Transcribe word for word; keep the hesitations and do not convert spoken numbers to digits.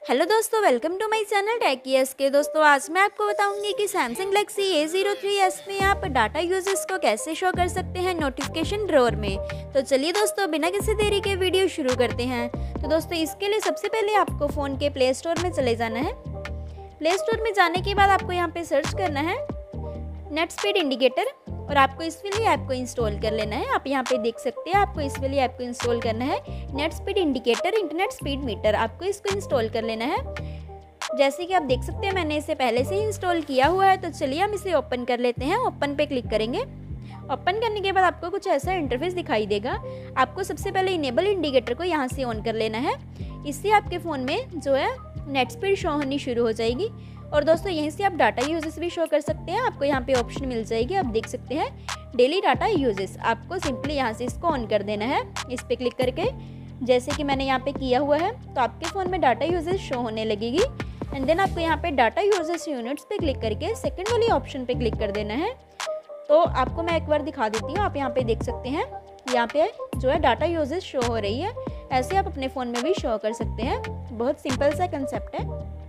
Hello दोस्तों, welcome to my channel tech K. दोस्तों आज मैं आपको बताऊंगी कि Samsung Galaxy A zero three S में आप डाटा यूजेस को कैसे शो कर सकते हैं नोटिफिकेशन ड्रॉअर में। तो चलिए दोस्तों, बिना किसी देरी के वीडियो शुरू करते हैं। तो दोस्तों इसके लिए सबसे पहले आपको फ़ोन के प्ले स्टोर में चले जाना है। प्ले स्टोर में जाने के बाद आपको यहाँ पे सर्च करना है नेट स्पीड इंडिकेटर और आपको इस वाली ऐप को इंस्टॉल कर लेना है। आप यहाँ पे देख सकते हैं, आपको इस वाली ऐप को इंस्टॉल करना है। Net speed indicator internet speed meter, आपको इसको इंस्टॉल कर लेना है। जैसे कि आप देख सकते हैं मैंने इसे पहले से ही इंस्टॉल किया हुआ है। तो चलिए हम इसे ओपन कर लेते हैं। ओपन पे क्लिक करेंगे। ओपन करने के बाद आपको कुछ ऐसा इंटरफेस दिखाई देगा। आपको सबसे पहले इनेबल इंडिकेटर को यहाँ से ऑन कर लेना है। इससे आपके फ़ोन में जो है नेट स्पीड शो होनी शुरू हो जाएगी। और दोस्तों यहीं से आप डाटा यूजेस भी शो कर सकते हैं। आपको यहाँ पे ऑप्शन मिल जाएगी, आप देख सकते हैं डेली डाटा यूजेस। आपको सिंपली यहाँ से इसको ऑन कर देना है इस पर क्लिक करके, जैसे कि मैंने यहाँ पे किया हुआ है। तो आपके फ़ोन में डाटा यूजेस शो होने लगेगी। एंड देन आपको यहाँ पे डाटा यूजेस यूनिट्स पे क्लिक करके सेकंड वाली ऑप्शन पे क्लिक कर देना है। तो आपको मैं एक बार दिखा देती हूँ। आप यहाँ पे देख सकते हैं, यहाँ पे जो है डाटा यूजेस शो हो रही है। ऐसे आप अपने फ़ोन में भी शो कर सकते हैं। बहुत सिंपल सा कंसेप्ट है।